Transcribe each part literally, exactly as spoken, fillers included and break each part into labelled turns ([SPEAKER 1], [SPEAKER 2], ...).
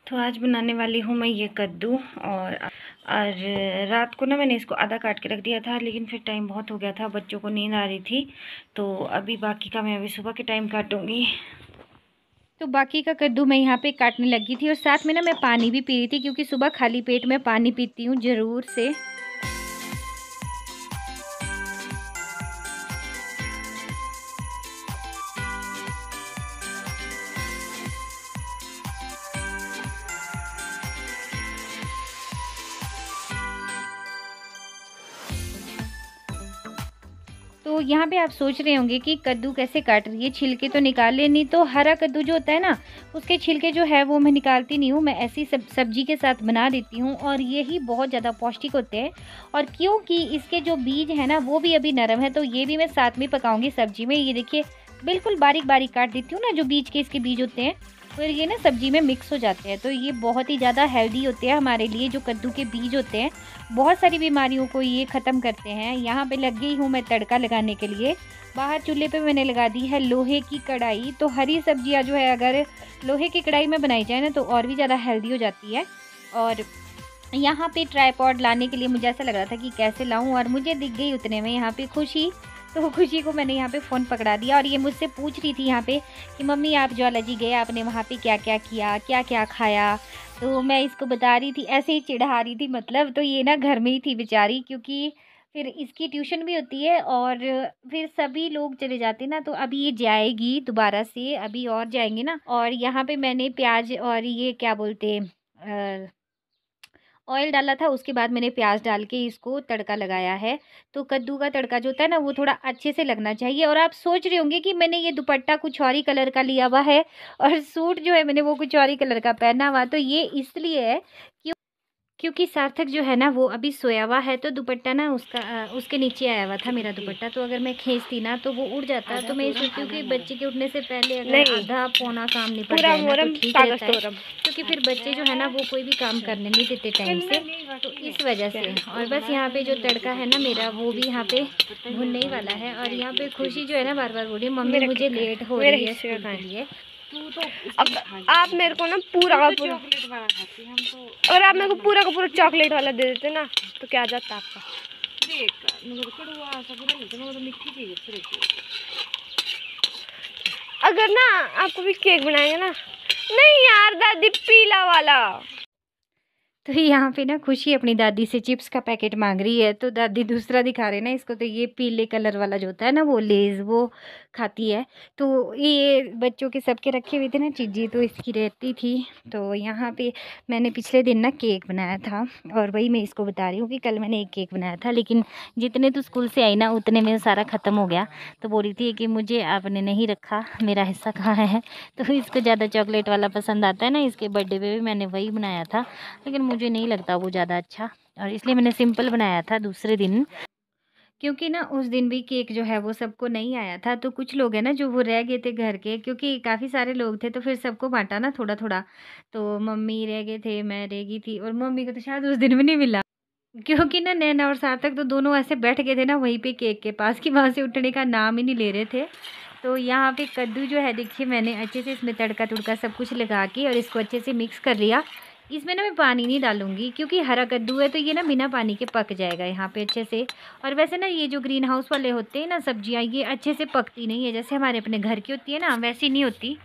[SPEAKER 1] तो आज बनाने वाली हूँ मैं ये कद्दू। और और रात को ना मैंने इसको आधा काट के रख दिया था, लेकिन फिर टाइम बहुत हो गया था, बच्चों को नींद आ रही थी, तो अभी बाकी का मैं अभी सुबह के टाइम काटूँगी।
[SPEAKER 2] तो बाकी का कद्दू मैं यहाँ पे काटने लगी थी और साथ में ना मैं पानी भी पी रही थी, क्योंकि सुबह खाली पेट में पानी पीती हूँ ज़रूर से। तो यहाँ पे आप सोच रहे होंगे कि कद्दू कैसे काट रही है, छिलके तो निकाल ले। नहीं तो हरा कद्दू जो होता है ना, उसके छिलके जो है वो मैं निकालती नहीं हूँ, मैं ऐसी सब सब्जी के साथ बना देती हूँ। और यही बहुत ज़्यादा पौष्टिक होते हैं। और क्योंकि इसके जो बीज है ना वो भी अभी नरम है, तो ये भी मैं साथ में पकाऊंगी सब्जी में। ये देखिए बिल्कुल बारीक बारीक काट देती हूँ ना, जो बीज के इसके बीज होते हैं, फिर ये ना सब्जी में मिक्स हो जाते हैं। तो ये बहुत ही ज़्यादा हेल्दी होते हैं हमारे लिए। जो कद्दू के बीज होते हैं बहुत सारी बीमारियों को ये ख़त्म करते हैं। यहाँ पे लग गई हूँ मैं तड़का लगाने के लिए। बाहर चूल्हे पे मैंने लगा दी है लोहे की कढ़ाई। तो हरी सब्जियाँ जो है अगर लोहे की कढ़ाई में बनाई जाए ना तो और भी ज़्यादा हेल्दी हो जाती है। और यहाँ पे ट्राइपॉड लाने के लिए मुझे ऐसा लग रहा था कि कैसे लाऊं, और मुझे दिख गई उतने में यहाँ पे खुशी। तो खुशी को मैंने यहाँ पे फ़ोन पकड़ा दिया और ये मुझसे पूछ रही थी यहाँ पे कि मम्मी आप ज्वालॉजी गए, आपने वहाँ पे क्या क्या किया, क्या क्या खाया। तो मैं इसको बता रही थी, ऐसे ही चिढ़ा रही थी मतलब। तो ये ना घर में ही थी बेचारी, क्योंकि फिर इसकी ट्यूशन भी होती है और फिर सभी लोग चले जाते ना, तो अभी ये जाएगी दोबारा से, अभी और जाएंगे ना। और यहाँ पे मैंने प्याज और ये क्या बोलते ऑयल डाला था, उसके बाद मैंने प्याज डाल के इसको तड़का लगाया है। तो कद्दू का तड़का जो होता है ना वो थोड़ा अच्छे से लगना चाहिए। और आप सोच रहे होंगे कि मैंने ये दुपट्टा कुछ और ही कलर का लिया हुआ है और सूट जो है मैंने वो कुछ और ही कलर का पहना हुआ। तो ये इसलिए है क्योंकि सार्थक जो है ना वो अभी सोया हुआ है, तो दुपट्टा ना उसका आ, उसके नीचे आया हुआ था मेरा दुपट्टा। तो अगर मैं खींचती ना तो वो उड़ जाता। तो मैं सोचती हूँ कि बच्चे के उठने से पहले अगर आधा पौना काम निपट जाए ना तो ठीक रहता है, क्योंकि फिर बच्चे जो है ना वो कोई भी काम करने नहीं देते टाइम से। तो इस वजह से। और बस यहाँ पे जो तड़का है ना मेरा वो भी यहाँ पे भुनने ही वाला है। और यहाँ पे खुशी जो है ना बार बार बोली मम्मी मुझे लेट हो रही है स्कूल के लिए।
[SPEAKER 3] तो अब आप मेरे को ना पूरा का पूरा चॉकलेट वाला खाते हैं हम तो, और आप मेरे को पूरा का पूरा चॉकलेट वाला दे देते ना तो क्या जाता आपका। देख मगर कड़वा सा पूरा नहीं तो मिठी चीज अच्छी लगती है। अगर ना आपको भी केक बनाएंगे ना, नहीं यार दादी पीला वाला।
[SPEAKER 2] तो यहाँ पे ना खुशी अपनी दादी से चिप्स का पैकेट मांग रही है, तो दादी दूसरा दिखा रहे ना इसको। तो ये पीले कलर वाला जो होता है ना वो लेज़ वो खाती है। तो ये बच्चों के सबके रखे हुए थे ना चीज़ी, तो इसकी रहती थी। तो यहाँ पे मैंने पिछले दिन ना केक बनाया था, और वही मैं इसको बता रही हूँ कि कल मैंने एक केक बनाया था, लेकिन जितने तो स्कूल से आई ना उतने में सारा ख़त्म हो गया। तो बोल रही थी कि मुझे आपने नहीं रखा, मेरा हिस्सा कहाँ है। तो इसको ज़्यादा चॉकलेट वाला पसंद आता है ना, इसके बर्थडे पे भी मैंने वही बनाया था, लेकिन मुझे नहीं लगता वो ज़्यादा अच्छा, और इसलिए मैंने सिंपल बनाया था दूसरे दिन। क्योंकि ना उस दिन भी केक जो है वो सबको नहीं आया था, तो कुछ लोग हैं ना जो वो रह गए थे घर के, क्योंकि काफ़ी सारे लोग थे तो फिर सबको बांटा ना थोड़ा थोड़ा। तो मम्मी रह गए थे, मैं रह गई थी, और मम्मी को तो शायद उस दिन भी नहीं मिला, क्योंकि ना नैना और सार्थक तो दोनों ऐसे बैठ गए थे ना वहीं पे केक के पास, कि वहाँ से उठने का नाम ही नहीं ले रहे थे। तो यहाँ पे कद्दू जो है देखिए मैंने अच्छे से इसमें तड़का तुड़का सब कुछ लगा के और इसको अच्छे से मिक्स कर लिया। इसमें ना मैं पानी नहीं डालूंगी, क्योंकि हरा कद्दू है तो ये ना बिना पानी के पक जाएगा यहाँ पे अच्छे से। और वैसे ना ये जो ग्रीन हाउस वाले होते हैं ना सब्जियाँ, ये अच्छे से पकती नहीं है, जैसे हमारे अपने घर की होती है ना वैसी नहीं होती।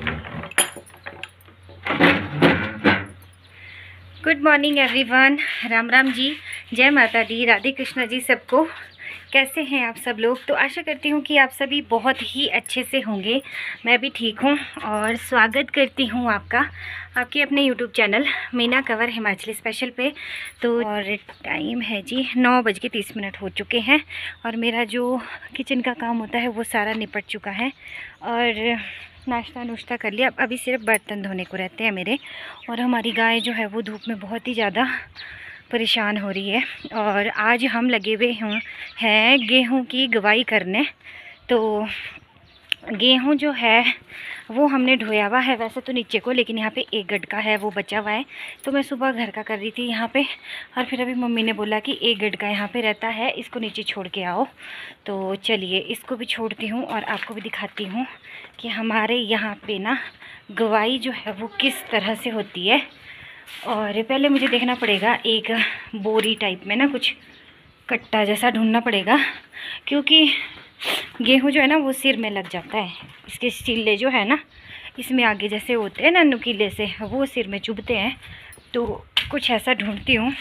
[SPEAKER 2] Good morning everyone, Ram Ram ji, जय माता दी, राधे कृष्णा जी सबको। कैसे हैं आप सब लोग? तो आशा करती हूँ कि आप सभी बहुत ही अच्छे से होंगे। मैं भी ठीक हूँ और स्वागत करती हूँ आपका आपके अपने YouTube channel Meena Kanwar Himachali special पे। तो और टाइम है जी नौ बज के तीस मिनट हो चुके हैं, और मेरा जो किचन का काम होता है वो सारा निपट चुका है, और नाश्ता नुश्ता कर लिया। अभी सिर्फ बर्तन धोने को रहते हैं मेरे। और हमारी गाय जो है वो धूप में बहुत ही ज़्यादा परेशान हो रही है, और आज हम लगे हुए हों हैं गेहूं की गवाई करने। तो गेहूं जो है
[SPEAKER 1] वो हमने ढोया हुआ है वैसे तो नीचे को, लेकिन यहाँ पे एक गड्ढा है वो बचा हुआ है। तो मैं सुबह घर का कर रही थी यहाँ पे, और फिर अभी मम्मी ने बोला कि एक गड्ढा यहाँ पे रहता है, इसको नीचे छोड़ के आओ। तो चलिए इसको भी छोड़ती हूँ और आपको भी दिखाती हूँ कि हमारे यहाँ पे ना गवाई जो है वो किस तरह से होती है। और पहले मुझे देखना पड़ेगा एक बोरी टाइप में ना कुछ कट्टा जैसा ढूंढना पड़ेगा, क्योंकि गेहूं जो है ना वो सिर में लग जाता है। इसके सिले जो है ना इसमें आगे जैसे होते हैं ना नुकीले से, वो सिर में चुभते हैं। तो कुछ ऐसा ढूंढती हूँ।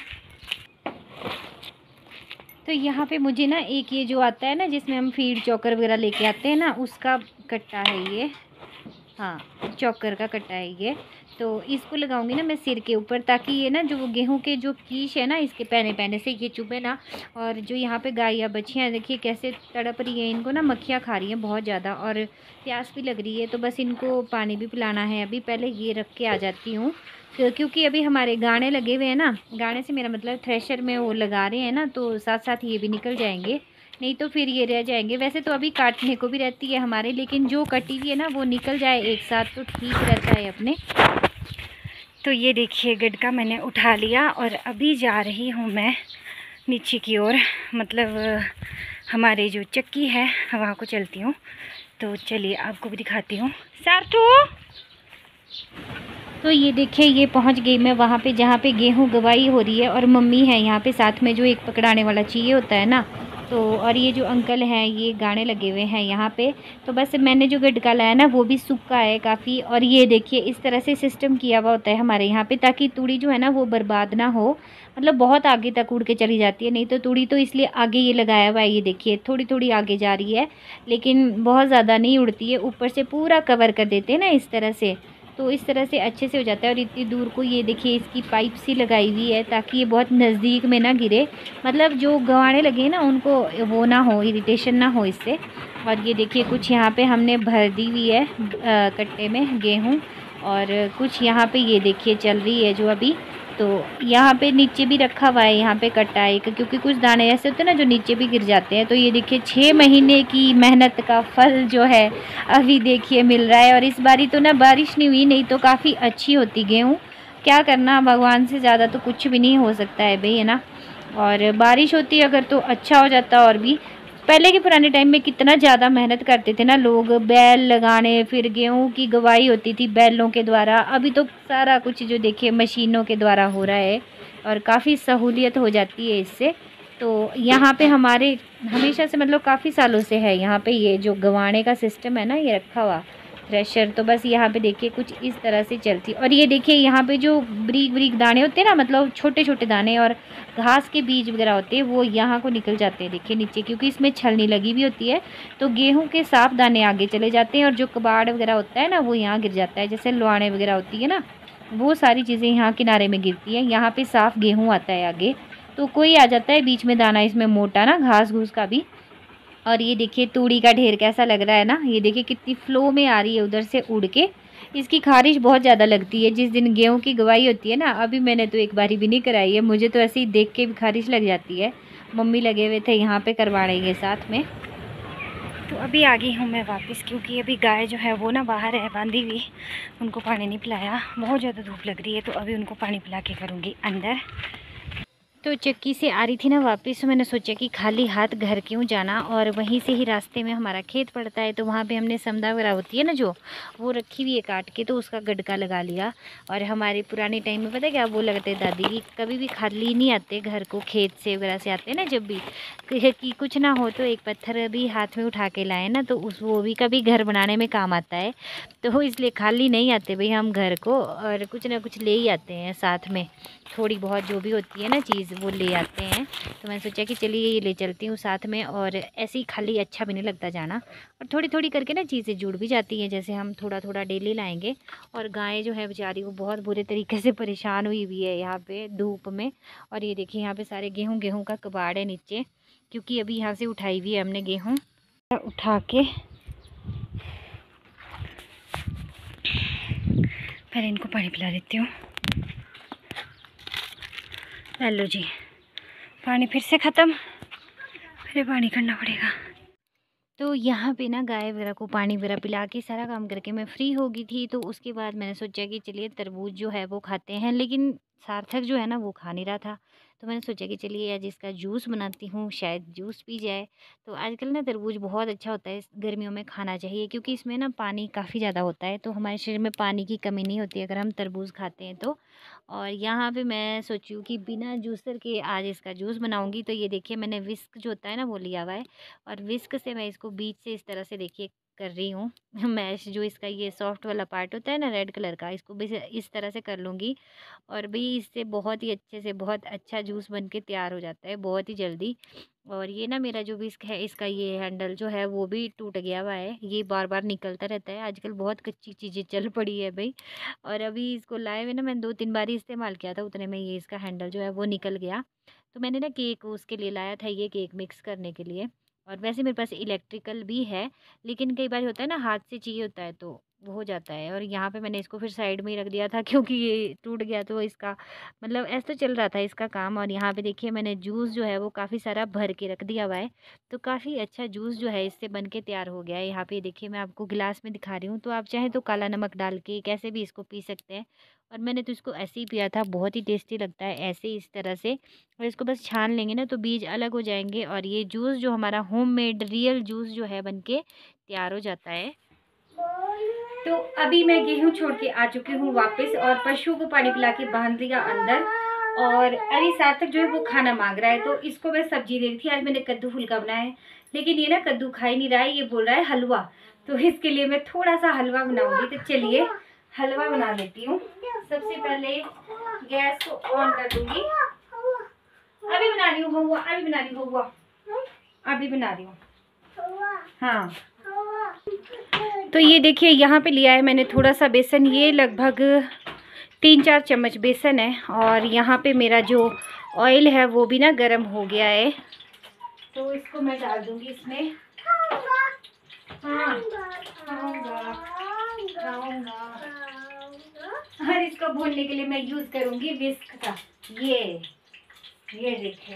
[SPEAKER 2] तो यहाँ पे मुझे ना एक ये जो आता है ना जिसमें हम फीड चॉकर वगैरह लेके आते हैं ना, उसका कट्टा है ये। हाँ, चॉकर का कट्टा है ये। तो इसको लगाऊंगी ना मैं सिर के ऊपर, ताकि ये ना जो गेहूं के जो कीश है ना इसके पहने पहने से ये चुभे ना। और जो यहाँ पे गाय या बच्चियाँ देखिए कैसे तड़प रही है, इनको ना मक्खियाँ खा रही हैं बहुत ज़्यादा, और प्यास भी लग रही है। तो बस इनको पानी भी पिलाना है। अभी पहले ये रख के आ जाती हूँ, क्योंकि अभी हमारे गाने लगे हुए हैं ना। गाने से मेरा मतलब थ्रेशर में वो लगा रहे हैं ना, तो साथ साथ ये भी निकल जाएंगे, नहीं तो फिर ये रह जाएंगे। वैसे तो अभी काटने को भी रहती है हमारे, लेकिन जो कटी हुई है ना वो निकल जाए एक साथ तो ठीक रहता है अपने।
[SPEAKER 1] तो ये देखिए गड्ढा मैंने उठा लिया और अभी जा रही हूँ मैं नीचे की ओर, मतलब हमारे जो चक्की है वहाँ को चलती हूँ। तो चलिए आपको भी दिखाती हूँ। सार्थू,
[SPEAKER 2] तो ये देखिए ये पहुंच गई मैं वहाँ पे जहाँ पे गेहूं गवाई हो रही है, और मम्मी है यहाँ पे साथ में, जो एक पकड़ाने वाला चाहिए होता है ना। तो और ये जो अंकल हैं ये गाने लगे हुए हैं यहाँ पे। तो बस मैंने जो गड्ढा लाया ना वो भी सूखा है काफ़ी। और ये देखिए इस तरह से सिस्टम किया हुआ होता है हमारे यहाँ पे, ताकि तूड़ी जो है ना वो बर्बाद ना हो, मतलब बहुत आगे तक उड़ के चली जाती है। नहीं तो तूड़ी तो इसलिए आगे ये लगाया हुआ है, ये देखिए थोड़ी थोड़ी आगे जा रही है, लेकिन बहुत ज़्यादा नहीं उड़ती है। ऊपर से पूरा कवर कर देते हैं ना इस तरह से, तो इस तरह से अच्छे से हो जाता है। और इतनी दूर को ये देखिए इसकी पाइप सी लगाई हुई है, ताकि ये बहुत नज़दीक में ना गिरे, मतलब जो गंवाने लगे ना उनको वो ना हो, इरिटेशन ना हो इससे। और ये देखिए कुछ यहाँ पे हमने भर दी हुई है कट्टे में गेहूं, और कुछ यहाँ पे ये देखिए चल रही है जो अभी। तो यहाँ पे नीचे भी रखा हुआ है यहाँ पे कट्टा एक, क्योंकि कुछ दाने ऐसे होते हैं ना जो नीचे भी गिर जाते हैं। तो ये देखिए छः महीने की मेहनत का फल जो है अभी देखिए मिल रहा है। और इस बारी तो ना बारिश नहीं हुई, नहीं तो काफ़ी अच्छी होती गेहूँ। क्या करना, भगवान से ज़्यादा तो कुछ भी नहीं हो सकता है भाई, है ना। और बारिश होती अगर तो अच्छा हो जाता। और भी पहले के पुराने टाइम में कितना ज़्यादा मेहनत करते थे ना लोग, बैल लगाने, फिर गेहूं की गवाई होती थी बैलों के द्वारा। अभी तो सारा कुछ जो देखिए मशीनों के द्वारा हो रहा है, और काफ़ी सहूलियत हो जाती है इससे। तो यहाँ पे हमारे हमेशा से मतलब काफ़ी सालों से है यहाँ पे ये जो गंवाने का सिस्टम है ना ये रखा हुआ थ्रेशर। तो बस यहाँ पे देखिए कुछ इस तरह से चलती। और ये देखिए यहाँ पे जो ब्रीक ब्रीक दाने होते हैं ना, मतलब छोटे छोटे दाने और घास के बीज वगैरह होते हैं, वो यहाँ को निकल जाते हैं देखिए नीचे, क्योंकि इसमें छलनी लगी हुई होती है। तो गेहूं के साफ दाने आगे चले जाते हैं, और जो कबाड़ वगैरह होता है ना वो यहाँ गिर जाता है। जैसे लुआने वगैरह होती है ना, वो सारी चीज़ें यहाँ किनारे में गिरती हैं। यहाँ पर साफ़ गेहूँ आता है आगे, तो कोई आ जाता है बीच में दाना इसमें मोटा ना, घास घूस का भी। और ये देखिए तूड़ी का ढेर कैसा लग रहा है ना, ये देखिए कितनी फ्लो में आ रही है उधर से उड़ के। इसकी खारिश बहुत ज़्यादा लगती है जिस दिन गेहूं की गवाई होती है ना। अभी मैंने तो एक बारी भी नहीं कराई है, मुझे तो ऐसे ही देख के भी खारिश लग जाती है। मम्मी लगे हुए थे यहाँ पे करवाने के साथ में।
[SPEAKER 1] तो अभी आ गई हूँ मैं वापस, क्योंकि अभी गाय जो है वो ना बाहर है बांधी हुई, उनको पानी नहीं पिलाया, बहुत ज़्यादा धूप लग रही है। तो अभी उनको पानी पिला के करूँगी अंदर।
[SPEAKER 2] तो चक्की से आ रही थी ना वापस, तो मैंने सोचा कि खाली हाथ घर क्यों जाना, और वहीं से ही रास्ते में हमारा खेत पड़ता है। तो वहाँ पे हमने समदा वगैरह होती है ना जो, वो रखी हुई है काट के, तो उसका गडका लगा लिया। और हमारे पुराने टाइम में पता है क्या वो लगते दादी की, कभी भी खाली नहीं आते घर को, खेत से वगैरह से आते हैं ना जब भी कि कुछ ना हो तो एक पत्थर भी हाथ में उठा के लाए ना, तो उस वो भी कभी घर बनाने में काम आता है। तो इसलिए खाली नहीं आते भाई हम घर को, और कुछ ना कुछ ले ही आते हैं साथ में, थोड़ी बहुत जो भी होती है ना चीज़ वो ले आते हैं। तो मैंने सोचा कि चलिए ये ले चलती हूँ साथ में, और ऐसे ही खाली अच्छा भी नहीं लगता जाना, और थोड़ी थोड़ी करके ना चीज़ें जुड़ भी जाती हैं। जैसे हम थोड़ा थोड़ा डेली लाएंगे। और गाय जो है बेचारी वो बहुत बुरे तरीके से परेशान हुई हुई है यहाँ पे धूप में। और ये देखिए यहाँ पे सारे गेहूँ गेहूँ का कबाड़ है नीचे, क्योंकि अभी यहाँ से उठाई हुई है हमने गेहूँ उठा के।
[SPEAKER 1] पहले इनको पानी पिला देती हूँ। लो जी, पानी फिर से ख़त्म, फिर पानी करना पड़ेगा।
[SPEAKER 2] तो यहाँ पे ना गाय वगैरह को पानी वगैरह पिला के सारा काम करके मैं फ्री हो गई थी। तो उसके बाद मैंने सोचा कि चलिए तरबूज जो है वो खाते हैं, लेकिन सार्थक जो है ना वो खा नहीं रहा था। तो मैंने सोचा कि चलिए आज इसका जूस बनाती हूँ, शायद जूस पी जाए। तो आजकल ना तरबूज बहुत अच्छा होता है, इस गर्मियों में खाना चाहिए क्योंकि इसमें ना पानी काफ़ी ज़्यादा होता है, तो हमारे शरीर में पानी की कमी नहीं होती अगर हम तरबूज खाते हैं तो। और यहाँ पे मैं सोची हूँ कि बिना जूसर के आज इसका जूस बनाऊँगी। तो ये देखिए मैंने विस्क जो होता है ना वो लिया हुआ है, और विस्क से मैं इसको बीच से इस तरह से देखिए कर रही हूँ मैश। जो इसका ये सॉफ्ट वाला पार्ट होता है ना रेड कलर का, इसको भी से- इस तरह से कर लूँगी। और भी इससे बहुत ही अच्छे से बहुत अच्छा जूस बन के तैयार हो जाता है बहुत ही जल्दी। और ये ना मेरा जो विस्क है इसका ये हैंडल जो है वो भी टूट गया हुआ है, ये बार बार निकलता रहता है। आजकल बहुत कच्ची चीज़ें चल पड़ी है भाई। और अभी इसको लाए हुए ना मैंने दो तीन बार ही इस्तेमाल किया था, उतने में ये इसका हैंडल जो है वो निकल गया। तो मैंने ना केक उसके लिए लाया था, ये केक मिक्स करने के लिए। और वैसे मेरे पास इलेक्ट्रिकल भी है, लेकिन कई बार होता है ना हाथ से चाहिए होता है तो वो हो जाता है। और यहाँ पे मैंने इसको फिर साइड में ही रख दिया था क्योंकि ये टूट गया, तो इसका मतलब ऐसे तो चल रहा था इसका काम। और यहाँ पे देखिए मैंने जूस जो है वो काफ़ी सारा भर के रख दिया हुआ है, तो काफ़ी अच्छा जूस जो है इससे बन के तैयार हो गया है। यहाँ पे देखिए मैं आपको गिलास में दिखा रही हूँ, तो आप चाहें तो काला नमक डाल के कैसे भी इसको पी सकते हैं। और मैंने तो इसको ऐसे ही पिया था, बहुत ही टेस्टी लगता है ऐसे ही इस तरह से। और इसको बस छान लेंगे ना तो बीज अलग हो जाएंगे, और ये जूस जो हमारा होममेड रियल जूस जो है बनके तैयार हो जाता है। तो अभी मैं गेहूँ छोड़ के आ चुकी हूँ वापस, और पशुओं को पानी पिला के बांध दिया अंदर। और अभी सार्थक जो है वो खाना मांग रहा है, तो इसको मैं सब्जी दे रही थी। आज मैंने कद्दू फुल्का बनाया है, लेकिन ये ना कद्दू खा ही नहीं रहा है, ये बोल रहा है हलवा। तो इसके लिए मैं थोड़ा सा हलवा बनाऊंगी। तो चलिए हलवा बना लेती हूँ। सबसे पहले गैस को ऑन कर दूंगी। अभी बना रही हूँ हवा, अभी बना रही हूँ हवा, अभी बना रही हूँ। हाँ, तो ये देखिए यहाँ पे लिया है मैंने थोड़ा सा बेसन, ये लगभग तीन चार चम्मच बेसन है। और यहाँ पे मेरा जो ऑयल है वो भी ना गर्म हो गया है, तो इसको मैं डाल दूंगी इसमें। हाँ, खाऊंगा खाऊंगा। और इसको भूनने के लिए मैं यूज़ करूंगी विस्क का। ये ये देखिए।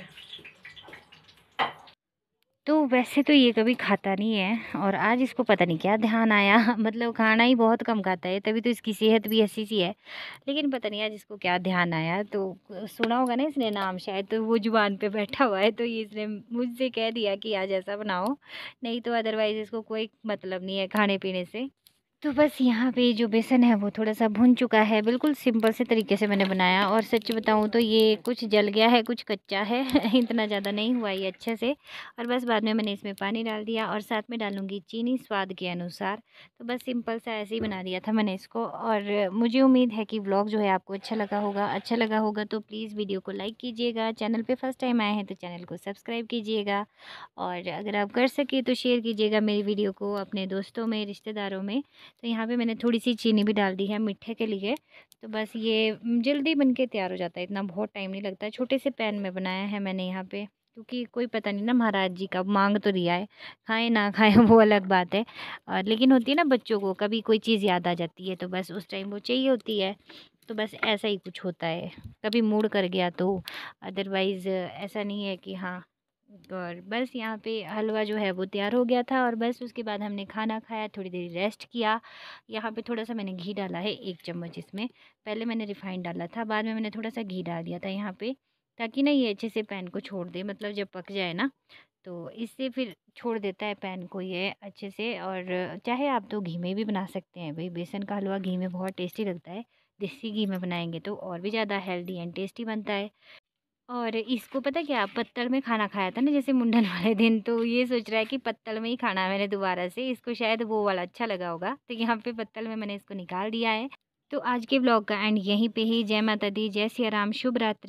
[SPEAKER 2] तो वैसे तो ये कभी खाता नहीं है, और आज इसको पता नहीं क्या ध्यान आया मतलब खाना ही बहुत कम खाता है, तभी तो इसकी सेहत भी ऐसी सी है। लेकिन पता नहीं आज इसको क्या ध्यान आया, तो सुना होगा ना इसने नाम शायद, तो वो जुबान पे बैठा हुआ है, तो ये इसने मुझसे कह दिया कि आज ऐसा बनाओ, नहीं तो अदरवाइज़ इसको कोई मतलब नहीं है खाने पीने से। तो बस यहाँ पे जो बेसन है वो थोड़ा सा भुन चुका है, बिल्कुल सिंपल से तरीके से मैंने बनाया। और सच बताऊँ तो ये कुछ जल गया है कुछ कच्चा है इतना ज़्यादा नहीं हुआ ये अच्छे से। और बस बाद में मैंने इसमें पानी डाल दिया, और साथ में डालूँगी चीनी स्वाद के अनुसार। तो बस सिंपल सा ऐसे ही बना दिया था मैंने इसको। और मुझे उम्मीद है कि व्लॉग जो है आपको अच्छा लगा होगा। अच्छा लगा होगा तो प्लीज़ वीडियो को लाइक कीजिएगा, चैनल पर फर्स्ट टाइम आए हैं तो चैनल को सब्सक्राइब कीजिएगा, और अगर आप कर सके तो शेयर कीजिएगा मेरी वीडियो को अपने दोस्तों में, रिश्तेदारों में। तो यहाँ पे मैंने थोड़ी सी चीनी भी डाल दी है मीठे के लिए। तो बस ये जल्दी बन के तैयार हो जाता है, इतना बहुत टाइम नहीं लगता। छोटे से पैन में बनाया है मैंने यहाँ पे, क्योंकि कोई पता नहीं ना महाराज जी का मांग तो दिया है, खाएं ना खाएं वो अलग बात है। और लेकिन होती है ना बच्चों को कभी कोई चीज़ याद आ जाती है, तो बस उस टाइम वो चाहिए होती है। तो बस ऐसा ही कुछ होता है, कभी मूड कर गया तो, अदरवाइज़ ऐसा नहीं है कि हाँ। और बस यहाँ पे हलवा जो है वो तैयार हो गया था, और बस उसके बाद हमने खाना खाया, थोड़ी देर रेस्ट किया। यहाँ पे थोड़ा सा मैंने घी डाला है एक चम्मच इसमें, पहले मैंने रिफाइंड डाला था, बाद में मैंने थोड़ा सा घी डाल दिया था यहाँ पे, ताकि ना ये अच्छे से पैन को छोड़ दे, मतलब जब पक जाए ना तो इससे फिर छोड़ देता है पैन को ये अच्छे से। और चाहे आप तो घी में भी बना सकते हैं भाई, बेसन का हलवा घी में बहुत टेस्टी लगता है। देसी घी में बनाएंगे तो और भी ज़्यादा हेल्दी एंड टेस्टी बनता है। और इसको पता क्या पत्तल में खाना खाया था ना जैसे मुंडन वाले दिन, तो ये सोच रहा है कि पत्तल में ही खाना है मैंने दोबारा से, इसको शायद वो वाला अच्छा लगा होगा, तो यहाँ पे पत्तल में मैंने इसको निकाल दिया है। तो आज के ब्लॉग का एंड यहीं पे ही। जय माता दी, जय सिया राम, शुभ रात्रि।